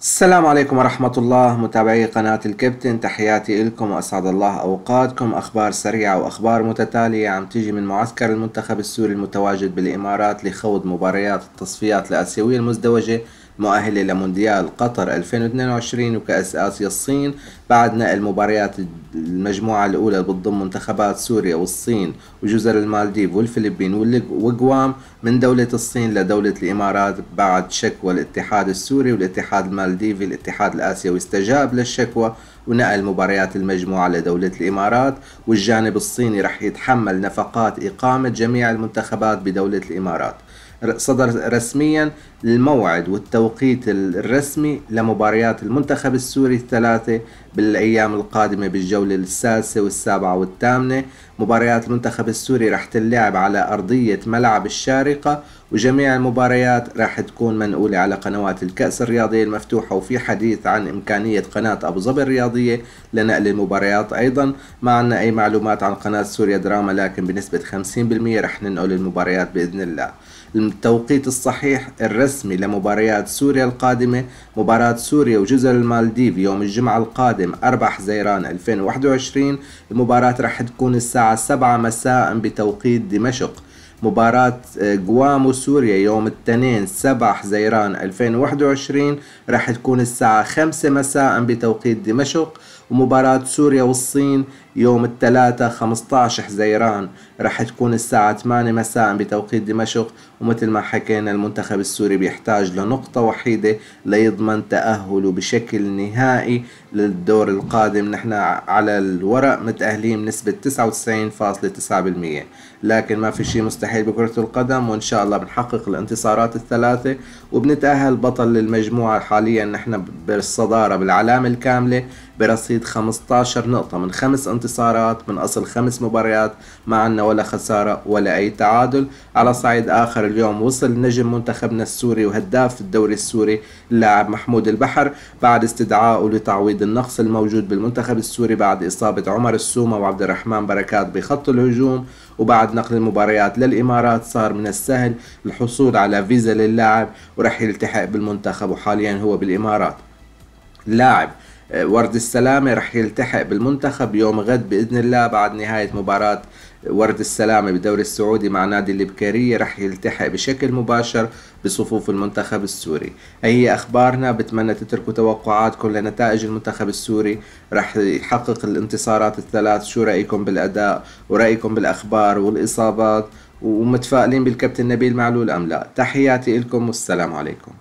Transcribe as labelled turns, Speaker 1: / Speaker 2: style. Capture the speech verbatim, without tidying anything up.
Speaker 1: السلام عليكم ورحمة الله متابعي قناة الكابتن، تحياتي لكم وأسعد الله أوقاتكم. أخبار سريعة وأخبار متتالية عم تيجي من معسكر المنتخب السوري المتواجد بالإمارات لخوض مباريات التصفيات الآسيوية المزدوجة مؤهلة لمونديال قطر ألفين واثنين وعشرين وكأس آسيا الصين، بعد نقل مباريات المجموعة الأولى بتضم منتخبات سوريا والصين وجزر المالديف والفلبين وغوام من دولة الصين لدولة الإمارات بعد شكوى الاتحاد السوري والاتحاد المالديفي. الاتحاد الآسيوي استجاب للشكوى ونقل مباريات المجموعة لدولة الإمارات، والجانب الصيني رح يتحمل نفقات إقامة جميع المنتخبات بدولة الإمارات. صدر رسميا الموعد والتوقيت الرسمي لمباريات المنتخب السوري الثلاثة بالأيام القادمة بالجولة السادسة والسابعة والثامنة. مباريات المنتخب السوري رح تلعب على أرضية ملعب الشارقة، وجميع المباريات رح تكون منقولة على قنوات الكأس الرياضية المفتوحة، وفي حديث عن إمكانية قناة أبو ظبي الرياضية لنقل المباريات أيضا. ما عنا أي معلومات عن قناة سوريا دراما، لكن بنسبة خمسين بالمئة رح ننقل المباريات بإذن الله. التوقيت الصحيح الرسمي لمباريات سوريا القادمة: مباراة سوريا وجزر المالديف يوم الجمعة القادم أربعة حزيران ألفين وواحد وعشرين. المباراة رح تكون الساعة سبعة مساء بتوقيت دمشق. مباراة غوام وسوريا يوم الاثنين سبعة حزيران ألفين وواحد وعشرين رح تكون الساعة خمسة مساء بتوقيت دمشق. ومباراة سوريا والصين يوم الثلاثاء خمسة عشر حزيران رح تكون الساعة ثمانية مساء بتوقيت دمشق. ومثل ما حكينا المنتخب السوري بيحتاج لنقطة وحيدة ليضمن تأهله بشكل نهائي للدور القادم. نحن على الورق متأهلين بنسبة تسعة وتسعين فاصلة تسعة بالمئة، لكن ما في شيء مستحيل بكرة القدم، وإن شاء الله بنحقق الانتصارات الثلاثة وبنتأهل بطل للمجموعة. حاليا نحن بالصدارة بالعلامة الكاملة برصيد خمسة عشر نقطة من خمس انتصارات من أصل خمس مباريات، ما عنا ولا خسارة ولا أي تعادل. على صعيد آخر، اليوم وصل نجم منتخبنا السوري وهداف الدوري السوري اللاعب محمود البحر بعد استدعائه لتعويض النقص الموجود بالمنتخب السوري بعد إصابة عمر السومة وعبد الرحمن بركات بخط الهجوم. وبعد نقل المباريات للإمارات صار من السهل الحصول على فيزا للاعب ورح يلتحق بالمنتخب، وحاليا هو بالإمارات. اللاعب ورد السلامة رح يلتحق بالمنتخب يوم غد بإذن الله بعد نهاية مباراة ورد السلامة بالدوري السعودي مع نادي الإبكارية، رح يلتحق بشكل مباشر بصفوف المنتخب السوري. هي أخبارنا، بتمنى تتركوا توقعاتكم لنتائج المنتخب السوري. رح يحقق الانتصارات الثلاث. شو رأيكم بالأداء ورأيكم بالأخبار والإصابات؟ ومتفائلين بالكابتن نبيل معلول أم لا؟ تحياتي لكم والسلام عليكم.